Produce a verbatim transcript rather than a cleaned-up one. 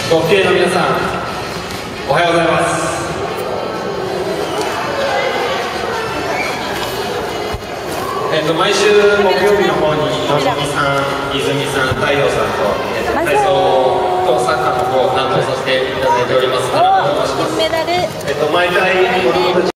ごきげんの皆さん、おはようございます。えっと毎週木曜日の方にのぞみさん、泉さん、太陽さんと、えっと、体操とサッカーの方を担当させていただいております。田中と申します。えっと毎回子供たち